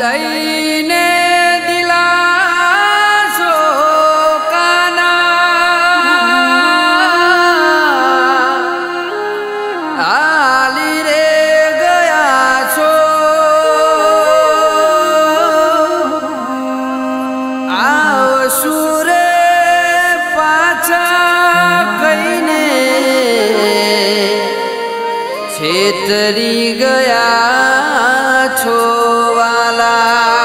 दईने दिलासो काना आली रे गया छो आओ सूरे पाछा कईने छेतरी गया छो वाला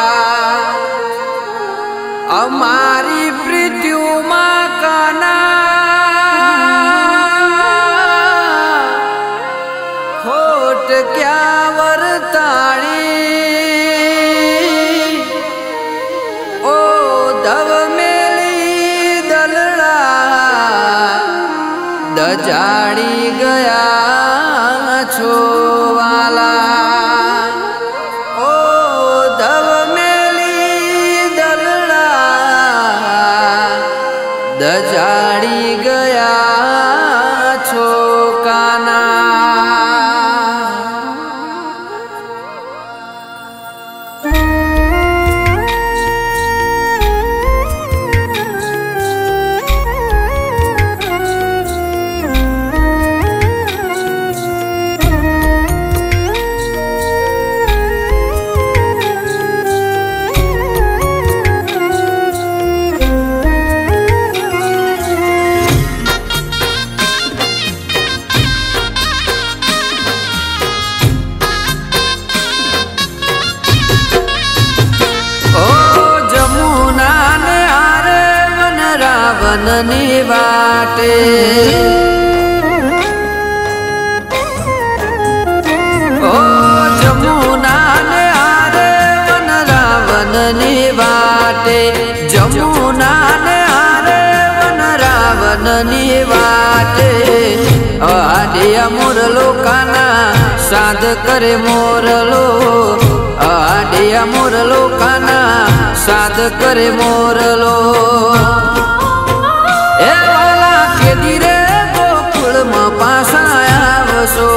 हमारी पृथ्वी काना खोट क्या वरताड़ी ओ दव मेली दलड़ा दजाड़ी गया छो वाला दजाड़ी गया छो काना। वननी बाटे ओ जमुना ने आरे वन रावणनी बाटे जमुना ने आरे वन रावणनी बाटे आदिया मुरलो काना साध करे मोरलो आदिया मुरलो काना साध करे मोरलो धीरे गोकुल में पासा आवशो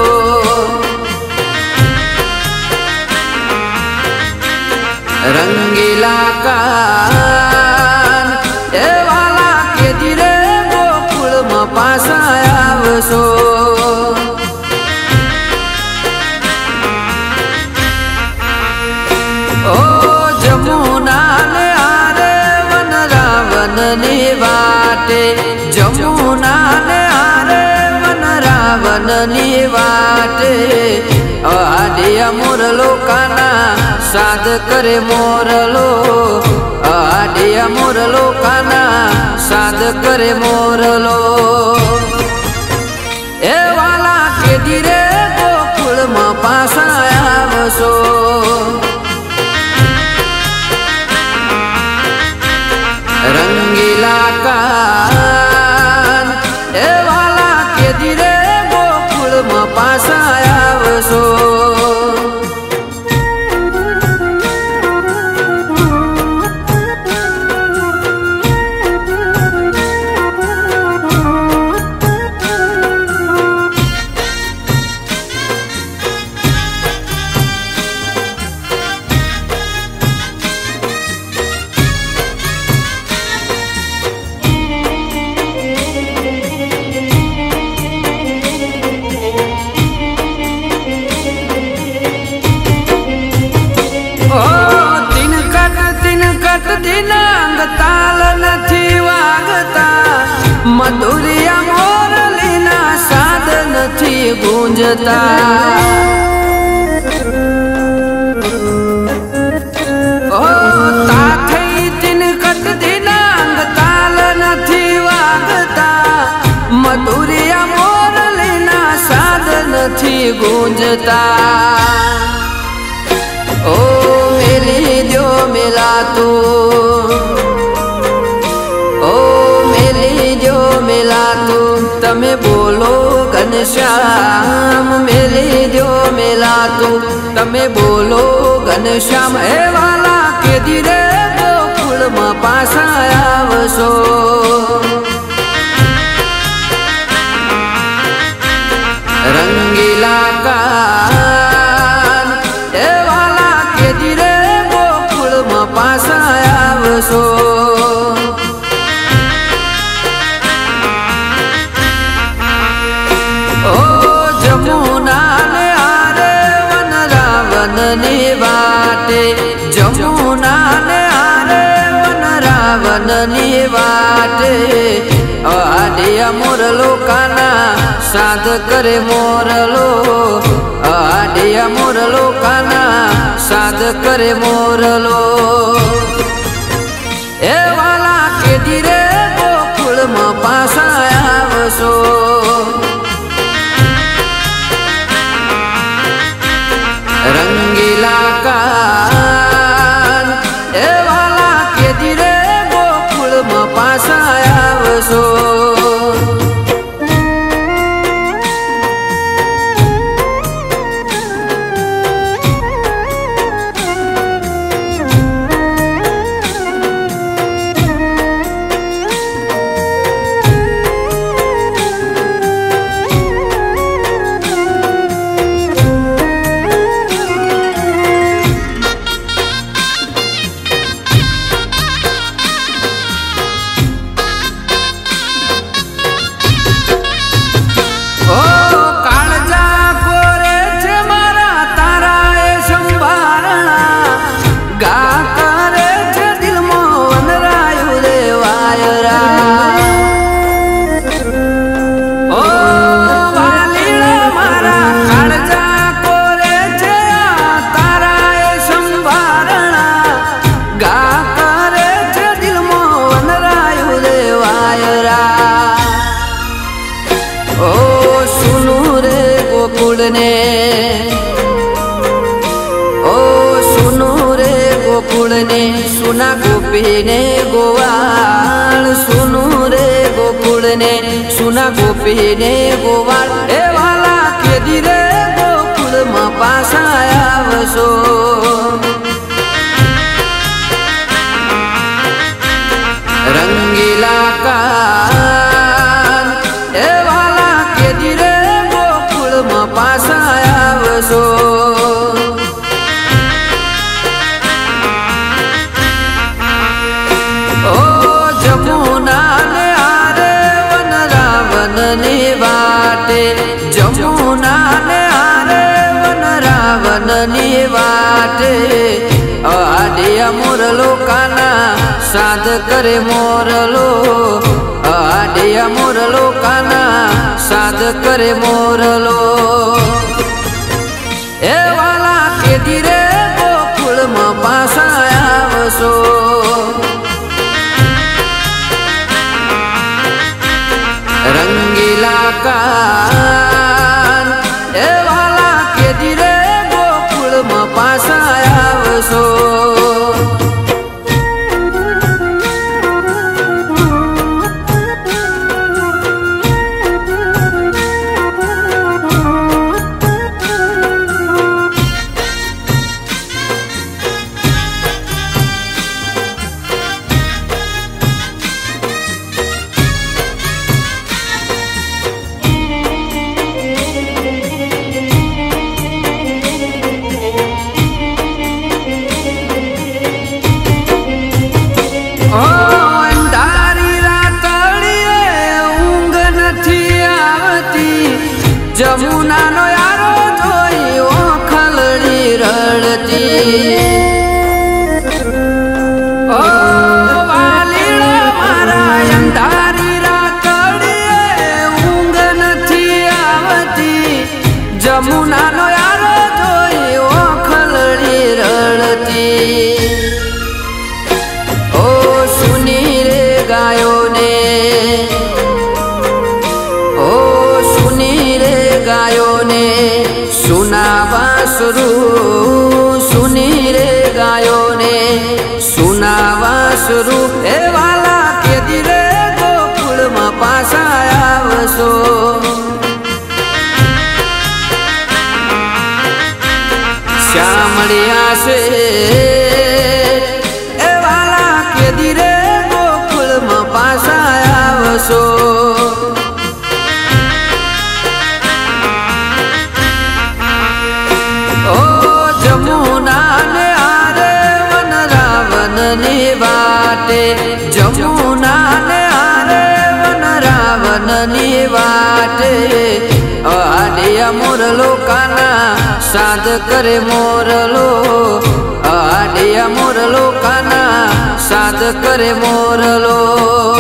रंगीला कान ए वाला के धीरे गोकुल में पासा आवशो ओ जमुना ने आरे वन रावणनी बाटे जमुना ने आरे वन रावणनी बाटे आदिया मुरलो काना साध करे मोरलो आदिया मुरलो काना साध करे मोरलो ए वाला के धीरे गोकुल में पासा आवशो रंगीला कान ए वाला के धीरे गोकुल में पासा आवशो दिनांग ताल नथी वागता मधुरिया मोरलीना साध नथी गूंजता ओ ताथई तिनकट दिनांग ताल नथी वागता मधुरिया मोरलीना साध नथी गूंजता ओ मेली जो मिला तू ओ मेली जो मिला तू तमे बोलो घनश्याम मेली जो मिला तू तमे बोलो घनश्याम ए वाला के धीरे गोकुल में पासा आवशो रंगीला कान ए वाला के धीरे वाटे आडिया मोरलो काना साध करे मोरलो आडिया मोरलो काना साध करे मोरलो ए वाला के धीरे गोकुल में पासा आवशो रंगीला कान ए वाला के धीरे गोकुल में पासा आवशो सुना गोपी ने गोवाल सुनू रे गोकुल ने सुना गोपी ने गोवाल ए वाला के धीरे गोकुल में पासा आवशो रंगीला कान ए वाला के धीरे गोकुल में पासा आवशो जमुना ने आरे वन रावण नी वाटे आडिया मोरलो काना साध करे मोरलो आडिया मोरलो काना साध करे मोरलो ए वाला के धीरे गोकुल में पासा आवशो रंगीला कान ए वाला के धीरे गोकुल में पासा आवशो जमुना नो यारो जोई ओखलड़ी रड़ती ओ वालीड़ा मारा अंधारी रातड़िए ऊंग नथी आवती जमुना नो यारो जोई ओखलड़ी रड़ती ओ सुनी रे गायो ने गायो ने सुना बासुरू सुनी रे गायो ने सुना बासुरू ए वाला के धीरे गोकुल में पासा आवशो श्यामलिया से ए वाला के धीरे गोकुल में पासा आवशो जमुना ने आरे वन रावण नी वाटे आडिया मोरलो काना साध करे मोरलो आडिया मोरलो काना साद करे मोरलो।